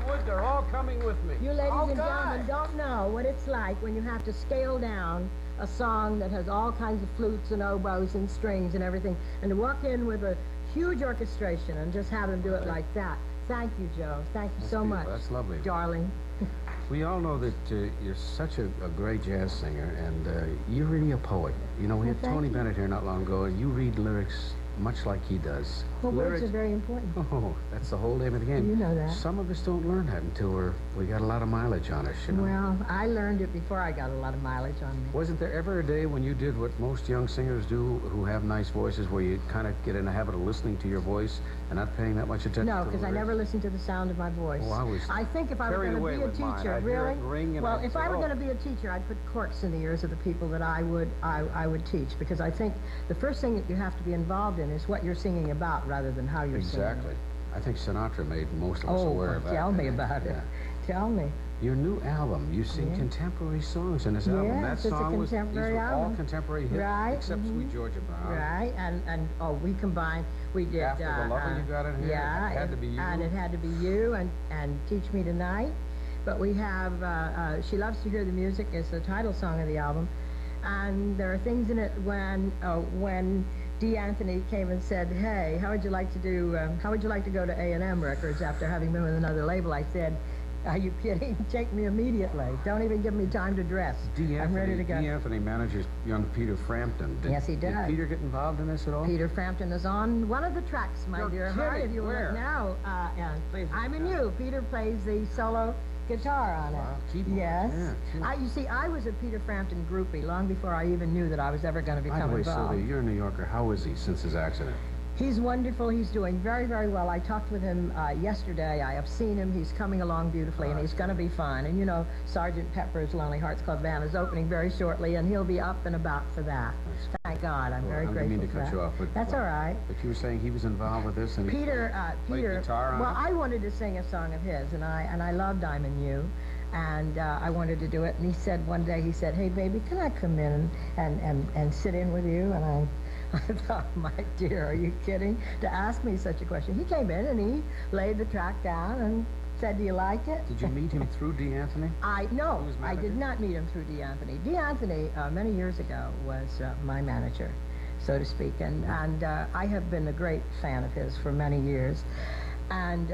wood, they're all coming with me. You ladies and gentlemen don't know what it's like when you have to scale down a song that has all kinds of flutes and oboes and strings and everything, and to walk in with a huge orchestration and just have them do it like that. Thank you, Joe. Thank you so much. That's lovely. Darling. We all know that you're such a great jazz singer, and you're really a poet. You know, we had Tony Bennett here not long ago, and you read lyrics much like he does. Well, words are very important. Oh, that's the whole name of the game. You know that. Some of us don't learn that until we got a lot of mileage on us, you know. Well, I learned it before I got a lot of mileage on me. Wasn't there ever a day when you did what most young singers do who have nice voices, where you kind of get in the habit of listening to your voice and not paying that much attention to No, because I never listened to the sound of my voice. Oh, I think if I were going to be a teacher, really? Well, if I were going to be a teacher, I'd put corks in the ears of the people that I would teach, because I think the first thing that you have to be involved in is what you're singing about rather than how you're singing. Exactly. I think Sinatra made most of us aware of that. Tell me about it. Tell me. Your new album, you sing contemporary songs in this album. Yes, it's a contemporary album. All contemporary hits, right. except Sweet Georgia Brown. Right, and we combined, we did... After the Lover you got in here? Yeah. It Had to Be You. And It Had to Be You, and Teach Me Tonight. But we have, She Loves to Hear the Music is the title song of the album. And there are things in it when Dee Anthony came and said, hey, how would you like to go to A&M Records after having been with another label? I said, are you kidding? Take me immediately. Don't even give me time to dress. I'm ready to go. Dee Anthony manages young Peter Frampton. Yes, he does. Did Peter get involved in this at all? Peter Frampton is on one of the tracks, my dear heart. If you Where? Now, I'm in You. Peter plays the solo guitar on it. Wow, keyboard. Yes. Yeah, you see, I was a Peter Frampton groupie long before I even knew that I was ever going to become involved. Sylvia, you're a New Yorker. How is he since his accident? He's wonderful. He's doing very, very well. I talked with him yesterday. I have seen him. He's coming along beautifully, and he's going to be fine. And, you know, Sgt. Pepper's Lonely Hearts Club Band is opening very shortly, and he'll be up and about for that. Thank God. I'm very grateful for that. I didn't mean to cut you off. But, that's all right. But you were saying he was involved with this, and Peter, played guitar on it? I wanted to sing a song of his, and I loved I'm in You. And I wanted to do it, and he said one day, he said, hey, baby, can I come in and sit in with you? And I thought, my dear, are you kidding? To ask me such a question. He came in and he laid the track down and said, do you like it? Did you meet him through Dee Anthony? No, I did not meet him through Dee Anthony. Dee Anthony, many years ago, was my manager, so to speak. And I have been a great fan of his for many years. And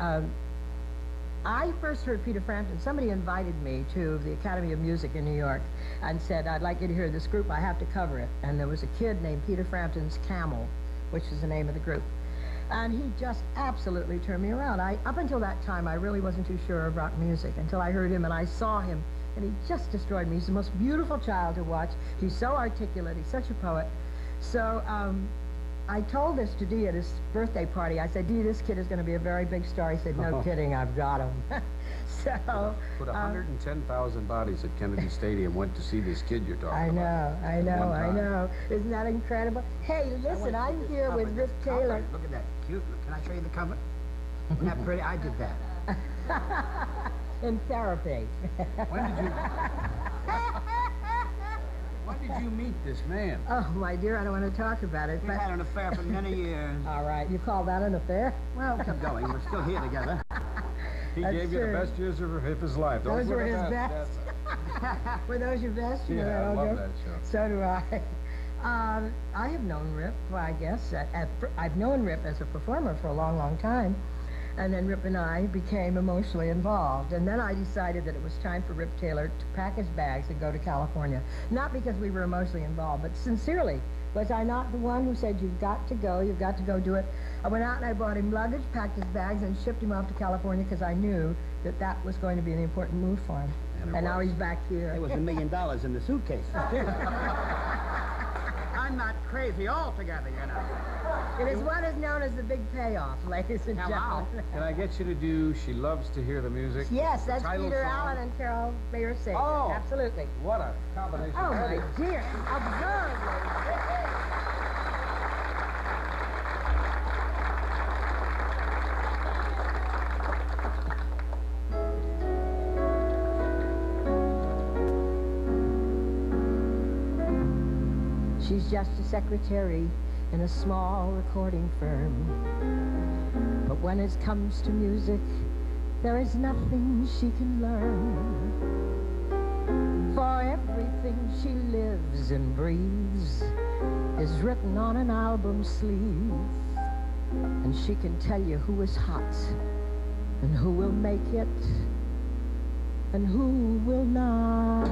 I first heard Peter Frampton. Somebody invited me to the Academy of Music in New York and said, I'd like you to hear this group. I have to cover it. And there was a kid named Peter Frampton's Camel, which is the name of the group. And he just absolutely turned me around. Up until that time, I really wasn't too sure of rock music until I heard him and I saw him. And he just destroyed me. He's the most beautiful child to watch. He's so articulate. He's such a poet. So I told this to Dee at his birthday party. I said, Dee, this kid is going to be a very big star. He said, no kidding, I've got him. So put 110,000 bodies at Kennedy Stadium went to see this kid you're talking about. I know. Isn't that incredible? Hey, listen, I'm here with Rip Taylor. Look at that. Cute. Can I show you the cover? Isn't that pretty? I did that. In therapy. When did you meet this man? Oh, my dear, I don't want to talk about it. We had an affair for many years. All right, you call that an affair? Well, keep going. We're still here together. He gave you the best years of his life. Those were his best? Were those your best? You I love that show. So do I. I have known Rip, well, I guess. I've known Rip as a performer for a long, long time. And then Rip and I became emotionally involved. And then I decided that it was time for Rip Taylor to pack his bags and go to California. Not because we were emotionally involved, but sincerely. Was I not the one who said, you've got to go do it? I went out and I bought him luggage, packed his bags, and shipped him off to California because I knew that that was going to be an important move for him. And now he's back here. There was $1 million in the suitcase. I'm not crazy altogether, you know. It is what is known as the big payoff, ladies and gentlemen. Can I get you to do She Loves to Hear the Music? Yes, that's Peter Allen and Carol Bayer Sager. Oh, absolutely. What a combination. Oh, my dear. Observe, ladies. She's just a secretary in a small recording firm. But when it comes to music, there is nothing she can learn. For everything she lives and breathes is written on an album sleeve. And she can tell you who is hot and who will make it and who will not.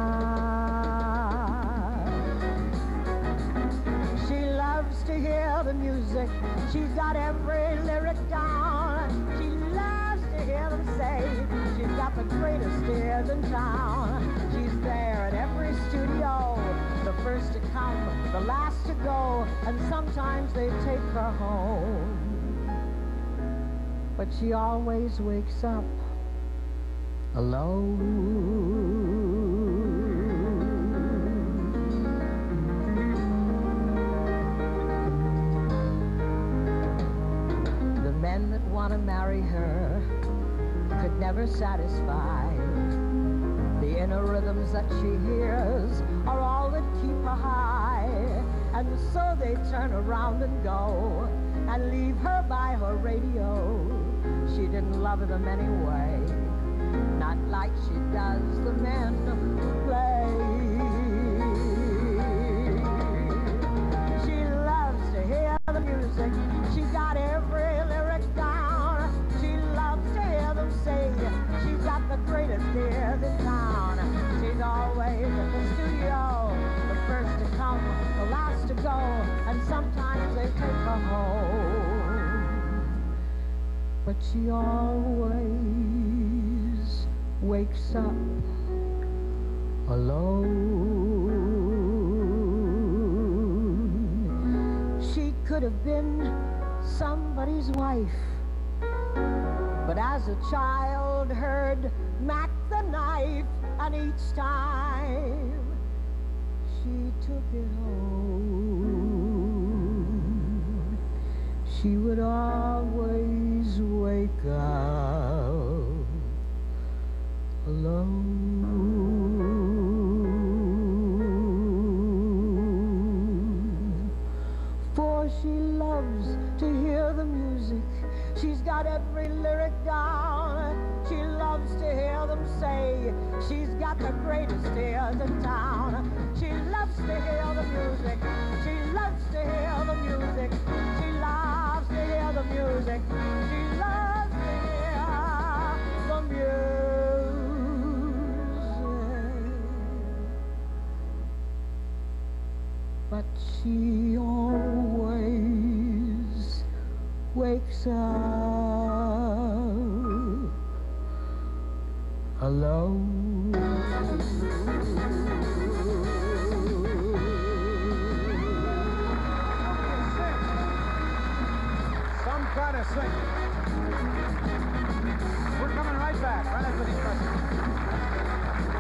She loves to hear the music. She's got every lyric down. She loves to hear them say she's got the greatest ears in town. She's there at every studio, the first to come, the last to go, and sometimes they take her home. But she always wakes up alone. The men that want to marry her could never satisfy. The inner rhythms that she hears are all that keep her high. And so they turn around and go and leave her by her radio. She didn't love them anyway, not like she does the men who play. She loves to hear the music. She got every lyric down. She loves to hear them say she's got the greatest ears in town. She's always at the studio, the first to come, the last to go, and sometimes they take her home. But she always wakes up alone. She could have been somebody's wife, but as a child heard Mac the Knife, and each time she took it home, she would always wake up alone. For she loves to hear the music. She's got every lyric down. She loves to hear them say she's got the greatest ears in town. She loves to hear the music. She loves to hear the music. She loves to hear the music. She loves to hear the music. But she always wakes up alone. Some kind of sing. We're coming right back, right after these messages.